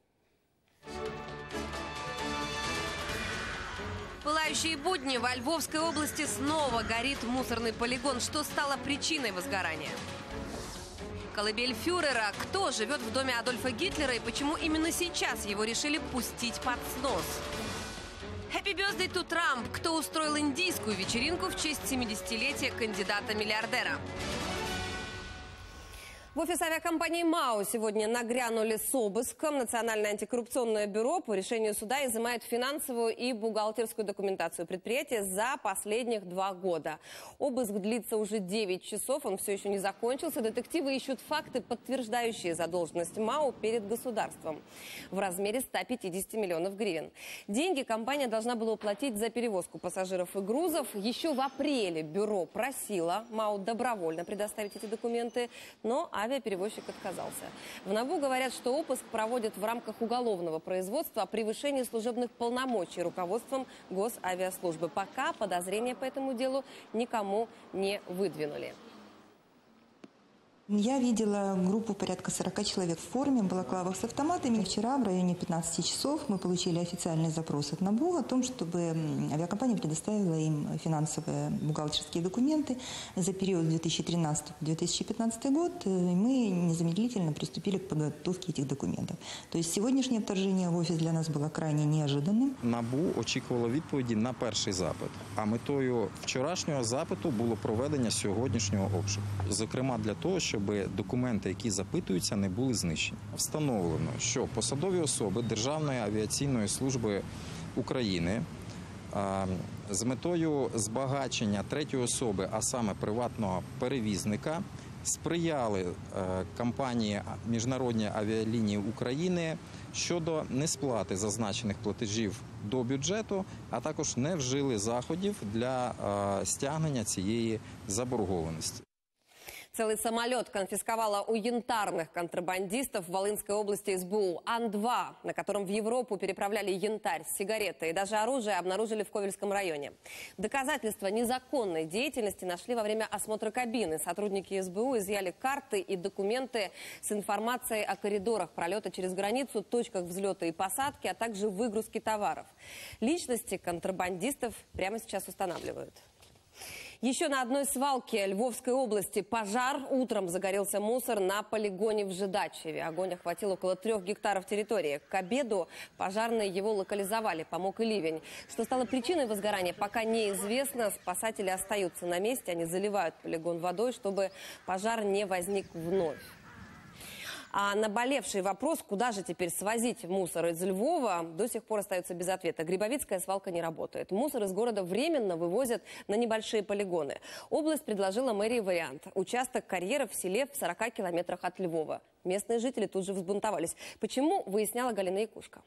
Пылающие будни. Во Львовской области снова горит мусорный полигон. Что стало причиной возгорания? Колыбель фюрера. Кто живет в доме Адольфа Гитлера и почему именно сейчас его решили пустить под снос? Happy birthday to Trump. Кто устроил индийскую вечеринку в честь семидесятилетия кандидата-миллиардера? В офис авиакомпании МАУ сегодня нагрянули с обыском. Национальное антикоррупционное бюро по решению суда изымает финансовую и бухгалтерскую документацию предприятия за последних два года. Обыск длится уже девять часов, он все еще не закончился. Детективы ищут факты, подтверждающие задолженность МАУ перед государством в размере ста пятидесяти миллионов гривен. Деньги компания должна была уплатить за перевозку пассажиров и грузов. Еще в апреле бюро просило МАУ добровольно предоставить эти документы, но авиаперевозчик отказался. В НАБУ говорят, что обыск проводят в рамках уголовного производства о превышении служебных полномочий руководством Госавиаслужбы. Пока подозрения по этому делу никому не выдвинули. Я видела группу порядка сорока человек в форме, в балаклавах с автоматами. Вчера в районе пятнадцати часов мы получили официальный запрос от НАБУ о том, чтобы авиакомпания предоставила им финансовые бухгалтерские документы за период две тысячи тринадцатый — две тысячи пятнадцатый год. И мы незамедлительно приступили к подготовке этих документов. То есть сегодняшнее вторжение в офис для нас было крайне неожиданным. НАБУ очікувало відповіді на перший запит, а метою вчорашнього запиту було проведення сьогоднішнього обшуку. Зокрема для того, щоб документи, які запитуються, не були знищені. Встановлено, що посадові особи Державної авіаційної служби України з метою збагачення третьої особи, а саме приватного перевізника, сприяли компанії Міжнародні авіалінії України щодо несплати зазначених платежів до бюджету, а також не вжили заходів для стягнення цієї заборгованості. Целый самолет конфисковала у янтарных контрабандистов в Волынской области эс бэ у. Ан два, на котором в Европу переправляли янтарь, сигареты и даже оружие, обнаружили в Ковельском районе. Доказательства незаконной деятельности нашли во время осмотра кабины. Сотрудники эс бэ у изъяли карты и документы с информацией о коридорах пролета через границу, точках взлета и посадки, а также выгрузки товаров. Личности контрабандистов прямо сейчас устанавливают. Еще на одной свалке Львовской области пожар. Утром загорелся мусор на полигоне в Жидачеве. Огонь охватил около трех гектаров территории. К обеду пожарные его локализовали, помог и ливень. Что стало причиной возгорания, пока неизвестно. Спасатели остаются на месте, они заливают полигон водой, чтобы пожар не возник вновь. А наболевший вопрос, куда же теперь свозить мусор из Львова, до сих пор остается без ответа. Грибовицкая свалка не работает. Мусор из города временно вывозят на небольшие полигоны. Область предложила мэрии вариант. Участок карьера в селе в сорока километрах от Львова. Местные жители тут же взбунтовались. Почему, выясняла Галина Якушка.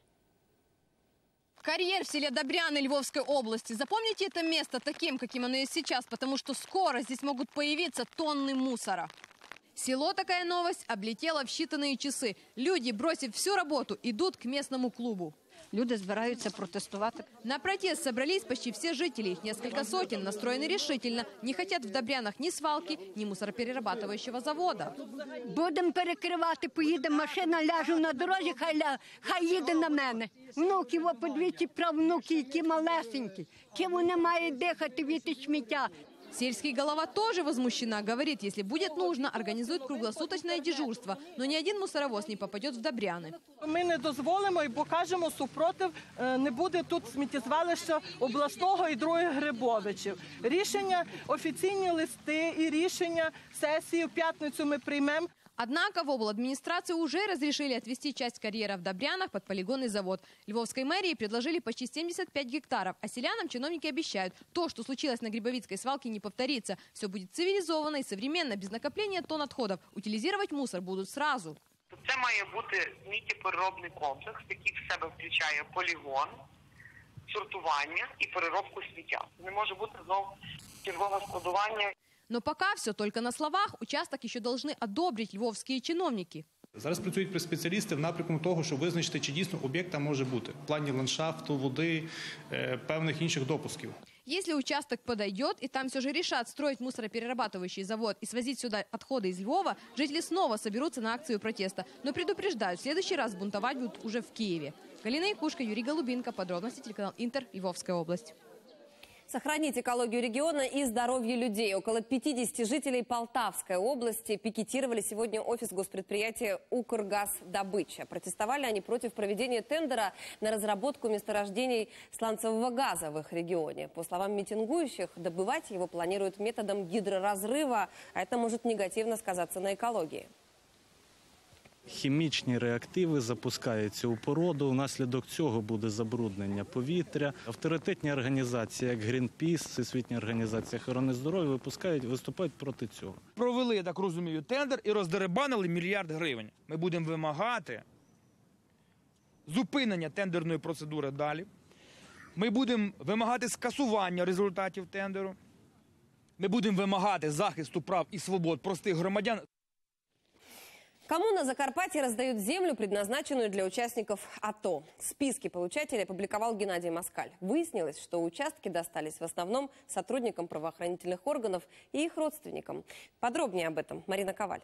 Карьер в селе Добряны Львовской области. Запомните это место таким, каким оно есть сейчас, потому что скоро здесь могут появиться тонны мусора. Село, такая новость, облетело в считанные часы. Люди, бросив всю работу, идут к местному клубу. Люди збираються протестувати. На протест собрались почти все жители. Их несколько сотен, настроены решительно. Не хотят в Добрянах ни свалки, ни мусороперерабатывающего завода. Будемо перекривати, поїде машина, ляжу на дорозі, хай, ля... хай їде на мене. Внуки, во, подивіться, правнуки, які малесенькі. Чи вони мають дихати від сміття? Сельский голова тоже возмущена. Говорит, если будет нужно, организует круглосуточное дежурство. Но ни один мусоровоз не попадет в Добряны. Ми не дозволимо і покажемо супротив. Не буде тут сміттєзвалища обласного і других Грибовичів. Рішення, офіційні листи і рішення сесії в п'ятницю ми приймемо. Однако в обладминистрации уже разрешили отвести часть карьера в Добрянах под полигонный завод. Львовской мэрии предложили почти семьдесят пять гектаров, а селянам чиновники обещают, то, что случилось на Грибовицкой свалке, не повторится. Все будет цивилизованно и современно, без накопления тонн отходов. Утилизировать мусор будут сразу. Це має бути сміттєпереробний комплекс, який в себе включає полігон, сортування і переробку сміття. Не може бути знову чергове складування. Но пока все только на словах, участок еще должны одобрить львовские чиновники. Зараз працюють спеціалісти в напрямку того, щоб визначити, чи дійсно об'єкт там може бути. В плані ландшафту, води, певних інших допусків. Если участок подойдет, и там все же решат строить мусороперерабатывающий завод и свозить сюда отходы из Львова, жители снова соберутся на акцию протеста. Но предупреждают, в следующий раз бунтовать будут уже в Киеве. Галина Якушка, Юрий Голубинка. Подробности телеканал Интер, Львовская область. Сохранить экологию региона и здоровье людей. Около пятидесяти жителей Полтавской области пикетировали сегодня офис госпредприятия «Укргаздобыча». Протестовали они против проведения тендера на разработку месторождений сланцевого газа в их регионе. По словам митингующих, добывать его планируют методом гидроразрыва, а это может негативно сказаться на экологии. Хімічні реактиви запускаються у породу, внаслідок цього буде забруднення повітря. Авторитетні організації, як Greenpeace, Всесвітня організація охорони здоров'я, випускають, виступають проти цього. Провели, я так розумію, тендер і роздерибанили мільярд гривень. Ми будемо вимагати зупинення тендерної процедури далі. Ми будемо вимагати скасування результатів тендеру. Ми будемо вимагати захисту прав і свобод простих громадян. Кому на Закарпатье раздают землю, предназначенную для участников АТО? Списки получателей опубликовал Геннадий Москаль. Выяснилось, что участки достались в основном сотрудникам правоохранительных органов и их родственникам. Подробнее об этом Марина Коваль.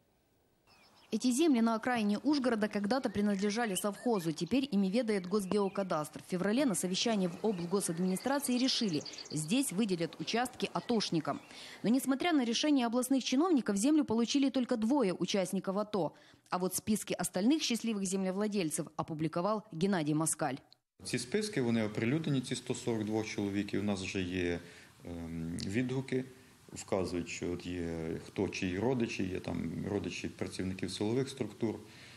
Эти земли на окраине Ужгорода когда-то принадлежали совхозу, теперь ими ведает Госгеокадастр. В феврале на совещании в облгосадминистрации решили, здесь выделят участки атошникам. Но несмотря на решение областных чиновников, землю получили только двое участников АТО. А вот списки остальных счастливых землевладельцев опубликовал Геннадий Москаль. Ці списки, вони оприлюднені, ці сто сорок два чоловіки. У нас вже є відгуки. Вказують, що от є хто чиї родичі, є там родичі працівників силових структур,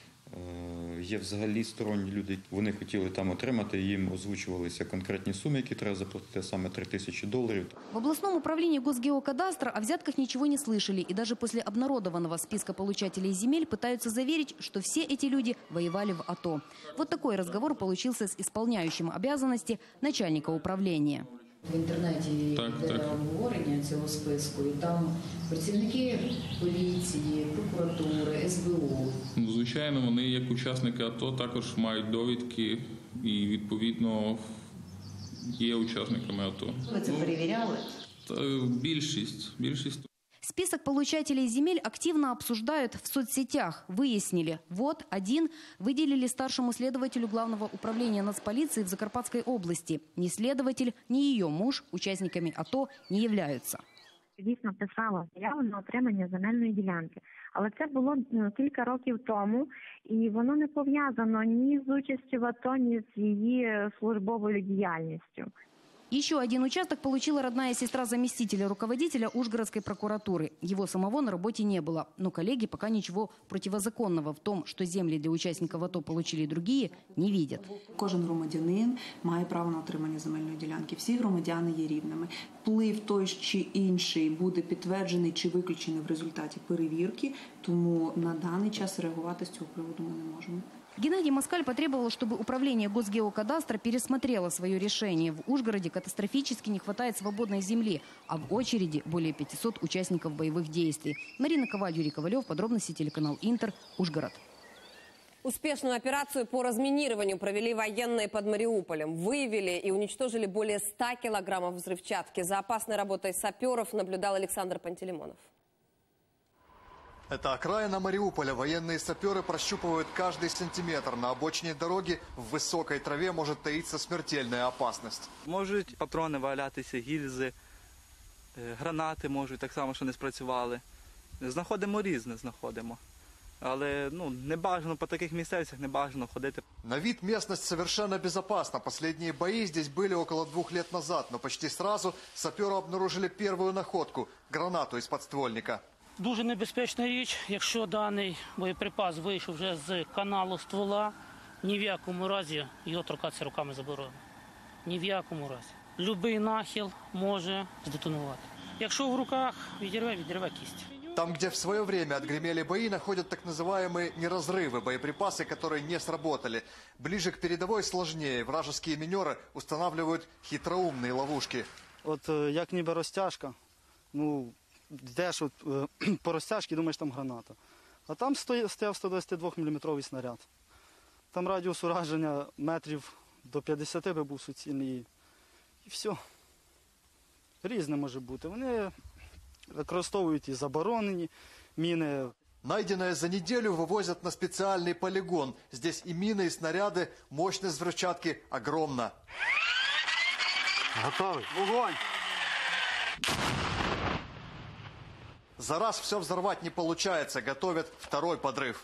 є взагалі сторонні люди. Вони хотіли там отримати, їм озвучувалися конкретні суми, які треба заплатити, саме три тисячі доларів. В областном управлении Госгеокадастра о взятках ничего не слышали. И даже после обнародованного списка получателей земель пытаются заверить, что все эти люди воевали в АТО. Вот такой разговор получился с исполняющим обязанности начальника управления. В інтернеті йде обговорення цього списку, і там працівники поліції, прокуратури, ес бе о. Ну, звичайно, вони як учасники АТО також мають довідки і, відповідно, є учасниками АТО. Ви це перевіряли? Більшість, більшість. Список получателей земель активно обсуждают в соцсетях. Выяснили, вот один выделили старшему следователю Главного управления нацполиции в Закарпатской области. Ни следователь, ни ее муж участниками АТО не являются. Дійсно писала заяву на отримання земельної ділянки. Але це було кілька років тому, і воно не пов'язано ні з участю в АТО, ні з її службовою діяльністю. Еще один участок получила родная сестра заместителя руководителя Ужгородской прокуратуры. Его самого на работе не было. Но коллеги пока ничего противозаконного в том, что земли для участников АТО получили другие, не видят. Кожен громадянин має право на отримання земельної ділянки. Всі громадяни є рівними. Вплив той чи інший буде підтверджений чи виключений в результаті перевірки, тому на даний час реагувати з цього приводу ми не можемо. Геннадий Москаль потребовал, чтобы управление Госгеокадастра пересмотрело свое решение. В Ужгороде катастрофически не хватает свободной земли, а в очереди более пятисот участников боевых действий. Марина Коваль, Юрий Ковалев. Подробности телеканал Интер, Ужгород. Успешную операцию по разминированию провели военные под Мариуполем. Выявили и уничтожили более ста килограммов взрывчатки. За опасной работой саперов наблюдал Александр Пантелеймонов. Это окраина Мариуполя. Военные саперы прощупывают каждый сантиметр. На обочине дороги в высокой траве может таиться смертельная опасность. Можуть патрони валятися, гільзи, гранати можуть так само, що не спрацювали. Знаходимо різне, знаходимо. Але ну, не бажано по таких місцевостях, не бажано ходити. На вид местность совершенно безопасна. Последние бои здесь были около двух лет назад, но почти сразу саперы обнаружили первую находку – гранату из подствольника. Дуже небезпечна річ, якщо даний боєприпас вийшов вже з каналу ствола, ні в якому разі його торкатися руками заборонено. Ні в якому разі. Любий нахил може здетонувати. Якщо в руках відірве, відірве кість. Там, где в свое время отгремели бои, находят так называемые неразрывы, боеприпасы, которые не сработали. Ближе к передовой сложнее. Вражеские минеры устанавливают хитроумные ловушки. От як ніби розтяжка, ну, йдеш от, по розтяжці, думаєш, там граната. А там стояв сто двадцять два міліметровий снаряд. Там радіус ураження метрів до п'ятдесяти би був суцільний. І все. Різне може бути. Вони використовують і заборонені міни. Найденное за неделю вывозят на специальный полигон. Здесь и мины, и снаряды. Мощность взрывчатки огромна. Готовый. Огонь! За раз все взорвать не получается. Готовят второй подрыв.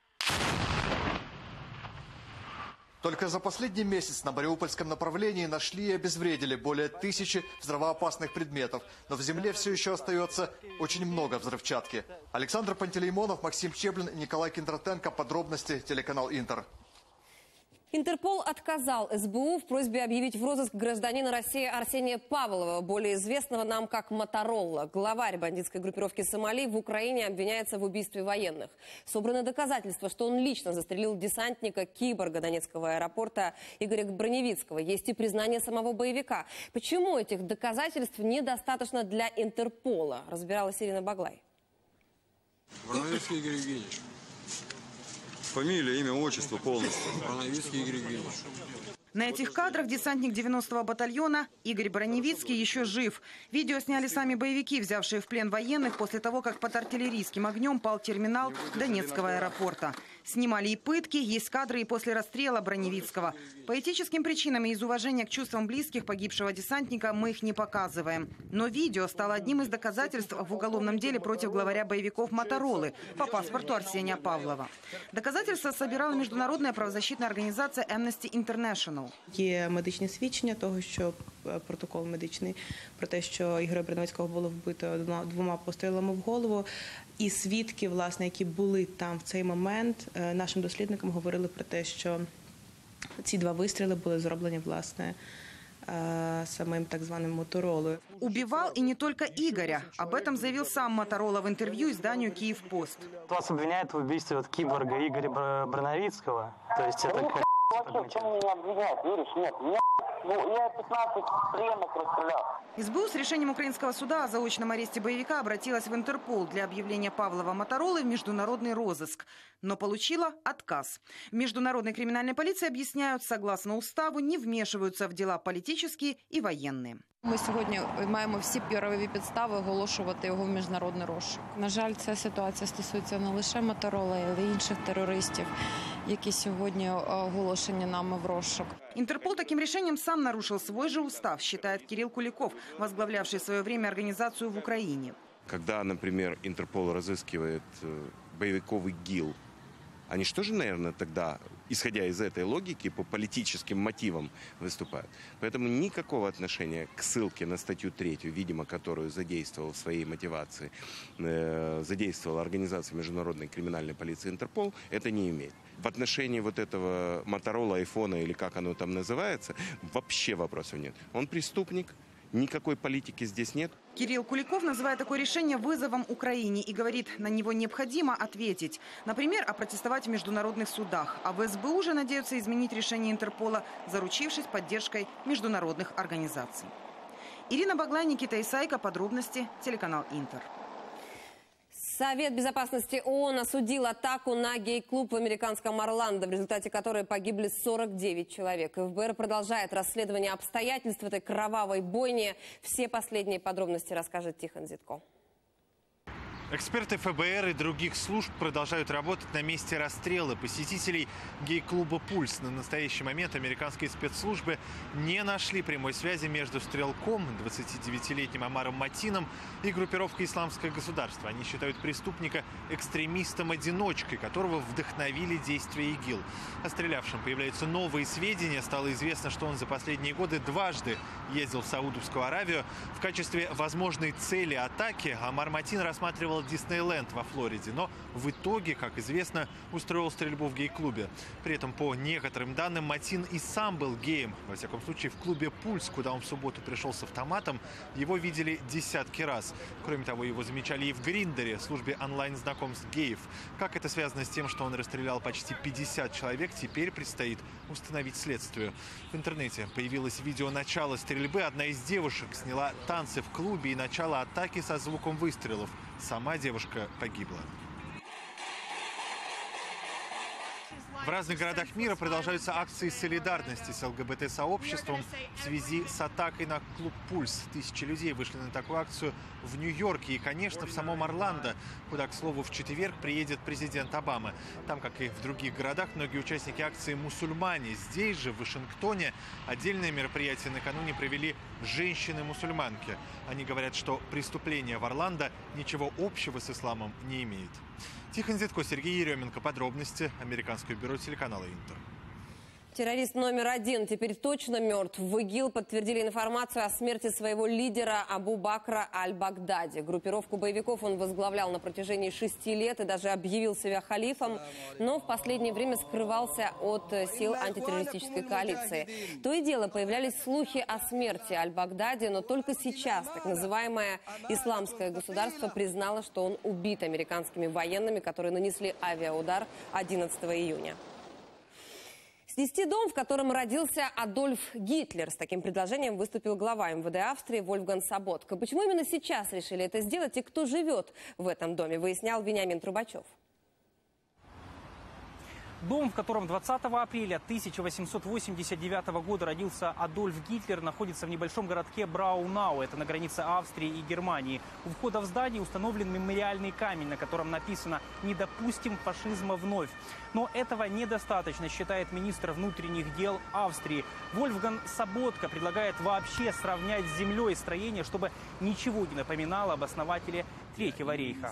Только за последний месяц на Мариупольском направлении нашли и обезвредили более тысячи взрывоопасных предметов. Но в земле все еще остается очень много взрывчатки. Александр Пантелеймонов, Максим Чеблин и Николай Киндратенко. Подробности, телеканал «Интер». Интерпол отказал эс бэ у в просьбе объявить в розыск гражданина России Арсения Павлова, более известного нам как Моторолла. Главарь бандитской группировки «Сомали» в Украине обвиняется в убийстве военных. Собраны доказательства, что он лично застрелил десантника киборга Донецкого аэропорта Игоря Броневицкого. Есть и признание самого боевика. Почему этих доказательств недостаточно для Интерпола? Разбиралась Ирина Баглай. Броневицкий Игорь Евгеньевич. Фамилия, имя, отчество полностью. Броневицкий Игорь Евгеньевич. На этих кадрах десантник девяностого батальона Игорь Броневицкий еще жив. Видео сняли сами боевики, взявшие в плен военных после того, как под артиллерийским огнем пал терминал Донецкого аэропорта. Снимали и пытки, есть кадры и после расстрела Броневицкого. По этическим причинам и из уважения к чувствам близких погибшего десантника мы их не показываем. Но видео стало одним из доказательств в уголовном деле против главаря боевиков Мотороллы по паспорту Арсения Павлова. Доказательства собирала международная правозащитная организация Amnesty International. Є медичні свідчення того, що протокол медичний про те, що Ігоря Броневицького було вбито двома пострілами в голову. І свідки, власне, які були там в цей момент, нашим дослідникам говорили про те, що ці два вистріли були зроблені, власне, самим так званим Мотороллой. Убивал и не только Игоря. Об этом заявил сам Моторолла в интервью изданию «Киевпост». Вас обвиняют в убийстве от киборга Игоря Броневицкого. То есть это... Вообще, чем меня обвиняют, Юрий? Нет, меня, ну, я пятнадцать пленных расстрелял. эс бэ у с решением украинского суда о заочном аресте боевика обратилась в Интерпол для объявления Павлова Мотороллы в международный розыск, но получила отказ. В международной криминальной полиции объясняют, согласно уставу, не вмешиваются в дела политические и военные. Ми сьогодні маємо всі правові підстави оголошувати його в міжнародний розшук. На жаль, ця ситуація стосується не лише Моторолли, але й інших терористів, які сьогодні оголошені нами в розшук. Интерпол таким решением сам нарушил свой же устав, считает Кирилл Куликов, возглавлявший в свое время организацию в Украине. Когда, например, Интерпол разыскивает боевиков ИГИЛ, они что же, наверное, тогда, исходя из этой логики, по политическим мотивам выступают? Поэтому никакого отношения к ссылке на статью третью, видимо, которую задействовал в своей мотивации, э, задействовала Организация международной криминальной полиции Интерпол, это не имеет. В отношении вот этого Моторолла, айфона или как оно там называется, вообще вопросов нет. Он преступник. Никакой политики здесь нет. Кирилл Куликов называет такое решение вызовом Украине и говорит, на него необходимо ответить. Например, опротестовать в международных судах. А в эс бэ у уже надеются изменить решение Интерпола, заручившись поддержкой международных организаций. Ирина Баглай, Никита Исайко. Подробности. Телеканал «Интер». Совет безопасности ООН осудил атаку на гей-клуб в американском Орландо, в результате которой погибли сорок девять человек. эф бэ эр продолжает расследование обстоятельств этой кровавой бойни. Все последние подробности расскажет Тихон Зитко. Эксперты эф бэ эр и других служб продолжают работать на месте расстрела посетителей гей-клуба «Пульс». На настоящий момент американские спецслужбы не нашли прямой связи между стрелком, двадцатидевятилетним Омаром Матином, и группировкой «Исламское государство». Они считают преступника экстремистом-одиночкой, которого вдохновили действия ИГИЛ. О стрелявшем появляются новые сведения. Стало известно, что он за последние годы дважды ездил в Саудовскую Аравию. В качестве возможной цели атаки Омар Матин рассматривал Диснейленд во Флориде, но в итоге, как известно, устроил стрельбу в гей-клубе. При этом, по некоторым данным, Матин и сам был геем. Во всяком случае, в клубе «Пульс», куда он в субботу пришел с автоматом, его видели десятки раз. Кроме того, его замечали и в Гриндере, службе онлайн-знакомств геев. Как это связано с тем, что он расстрелял почти пятьдесят человек, теперь предстоит установить следствию. В интернете появилось видео начала стрельбы. Одна из девушек сняла танцы в клубе и начало атаки со звуком выстрелов. Сама девушка погибла. В разных городах мира продолжаются акции солидарности с эл гэ бэ тэ-сообществом в связи с атакой на клуб «Пульс». Тысячи людей вышли на такую акцию в Нью-Йорке и, конечно, в самом Орландо, куда, к слову, в четверг приедет президент Обама. Там, как и в других городах, многие участники акции мусульмане. Здесь же, в Вашингтоне, отдельное мероприятие накануне провели женщины-мусульманки. Они говорят, что преступление в Орландо ничего общего с исламом не имеет. Тихон Зитко, Сергей Еременко. Подробности. Американское бюро телеканала «Интер». Террорист номер один теперь точно мертв. В ИГИЛ подтвердили информацию о смерти своего лидера Абу Бакра аль-Багдади. Группировку боевиков он возглавлял на протяжении шести лет и даже объявил себя халифом, но в последнее время скрывался от сил антитеррористической коалиции. То и дело появлялись слухи о смерти аль-Багдади, но только сейчас так называемое «Исламское государство» признало, что он убит американскими военными, которые нанесли авиаудар одиннадцатого июня. Снести дом, в котором родился Адольф Гитлер. С таким предложением выступил глава эм вэ дэ Австрии Вольфганг Саботка. Почему именно сейчас решили это сделать и кто живет в этом доме, выяснял Вениамин Трубачев. Дом, в котором двадцатого апреля тысяча восемьсот восемьдесят девятого года родился Адольф Гитлер, находится в небольшом городке Браунау. Это на границе Австрии и Германии. У входа в здание установлен мемориальный камень, на котором написано «Не допустим фашизма вновь». Но этого недостаточно, считает министр внутренних дел Австрии. Вольфганг Саботка предлагает вообще сравнять с землей строение, чтобы ничего не напоминало об основателе Третьего рейха.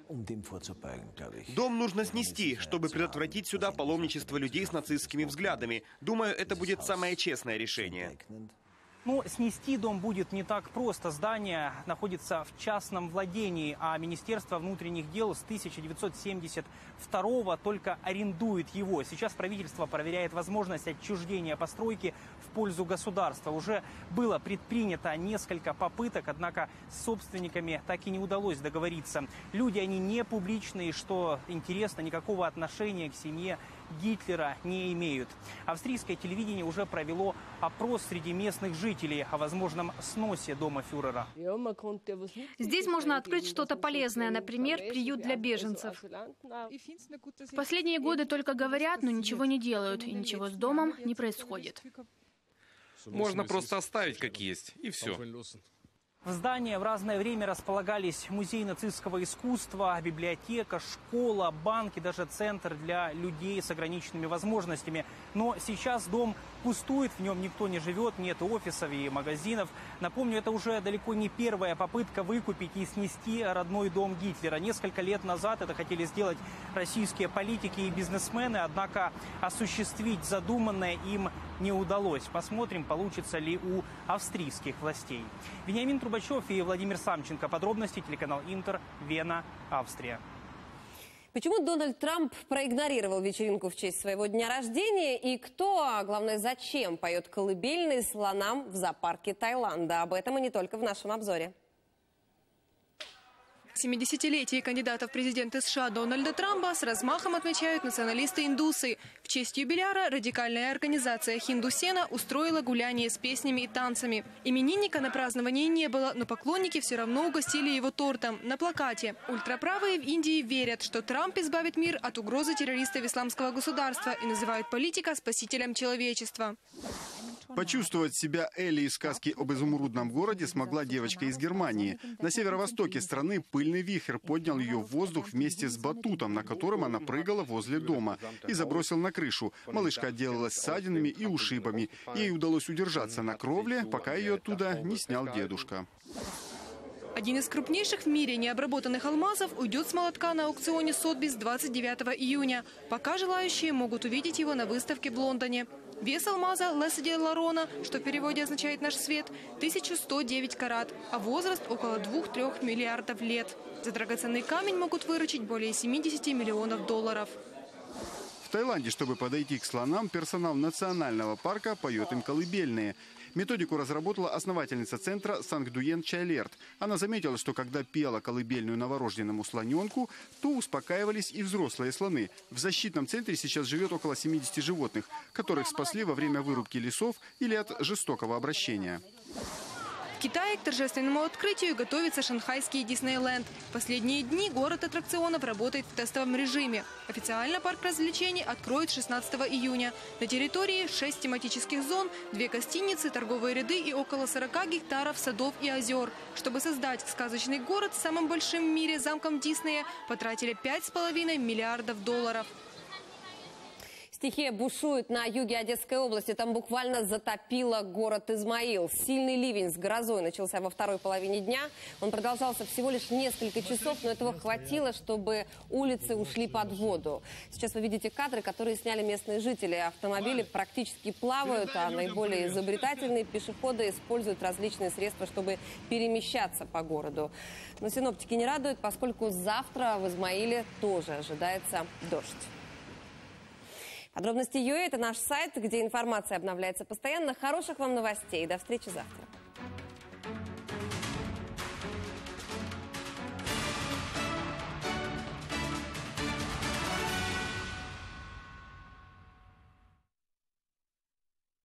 Дом нужно снести, чтобы предотвратить сюда паломничество людей с нацистскими взглядами. Думаю, это будет самое честное решение. Но снести дом будет не так просто. Здание находится в частном владении, а Министерство внутренних дел с тысяча девятьсот семьдесят второго только арендует его. Сейчас правительство проверяет возможность отчуждения постройки в пользу государства. Уже было предпринято несколько попыток, однако с собственниками так и не удалось договориться. Люди, они не публичные, что интересно, никакого отношения к семье Гитлера не имеют. Австрийское телевидение уже провело опрос среди местных жителей о возможном сносе дома фюрера. Здесь можно открыть что-то полезное, например, приют для беженцев. В последние годы только говорят, но ничего не делают, и ничего с домом не происходит. Можно просто оставить как есть, и все. В здании в разное время располагались музей нацистского искусства, библиотека, школа, банк и даже центр для людей с ограниченными возможностями. Но сейчас дом пустует, в нем никто не живет, нет офисов и магазинов. Напомню, это уже далеко не первая попытка выкупить и снести родной дом Гитлера. Несколько лет назад это хотели сделать российские политики и бизнесмены, однако осуществить задуманное им не удалось. Посмотрим, получится ли у австрийских властей. Вениамин Трубачев и Владимир Самченко. Подробности, телеканал «Интер», Вена, Австрия. Почему Дональд Трамп проигнорировал вечеринку в честь своего дня рождения? И кто, а главное, зачем поет колыбельные слонам в зоопарке Таиланда? Об этом и не только в нашем обзоре. семидесятилетие кандидата в президенты США Дональда Трампа с размахом отмечают националисты-индусы. В честь юбиляра радикальная организация «Хиндусена» устроила гуляние с песнями и танцами. Именинника на праздновании не было, но поклонники все равно угостили его тортом. На плакате ультраправые в Индии верят, что Трамп избавит мир от угрозы террористов исламского государства и называют политика спасителем человечества. Почувствовать себя Элли из сказки об изумрудном городе смогла девочка из Германии. На северо-востоке страны пыль пыльный вихрь поднял ее в воздух вместе с батутом, на котором она прыгала возле дома, и забросил на крышу. Малышка отделалась ссадинами и ушибами. Ей удалось удержаться на кровле, пока ее оттуда не снял дедушка. Один из крупнейших в мире необработанных алмазов уйдет с молотка на аукционе Сотбис двадцать девятого июня. Пока желающие могут увидеть его на выставке в Лондоне. Вес алмаза Лесседи Ларона, что в переводе означает «наш свет», тысяча сто девять карат, а возраст около двух-трёх миллиардов лет. За драгоценный камень могут выручить более семидесяти миллионов долларов. В Таиланде, чтобы подойти к слонам, персонал национального парка поет им колыбельные. Методику разработала основательница центра Сангдуен Чайлерт. Она заметила, что когда пела колыбельную новорожденному слоненку, то успокаивались и взрослые слоны. В защитном центре сейчас живет около семидесяти животных, которых спасли во время вырубки лесов или от жестокого обращения. В Китае к торжественному открытию готовится шанхайский Диснейленд. Последние дни город аттракционов работает в тестовом режиме. Официально парк развлечений откроют шестнадцатого июня. На территории шесть тематических зон, две гостиницы, торговые ряды и около сорока гектаров садов и озер. Чтобы создать сказочный город с самым большим в мире замком Диснея, потратили пять с половиной миллиардов долларов. Стихия бушует на юге Одесской области. Там буквально затопило город Измаил. Сильный ливень с грозой начался во второй половине дня. Он продолжался всего лишь несколько часов, но этого хватило, чтобы улицы ушли под воду. Сейчас вы видите кадры, которые сняли местные жители. Автомобили практически плавают, а наиболее изобретательные пешеходы используют различные средства, чтобы перемещаться по городу. Но синоптики не радуют, поскольку завтра в Измаиле тоже ожидается дождь. Подробности ЮЭ – это наш сайт, где информация обновляется постоянно. Хороших вам новостей. До встречи завтра.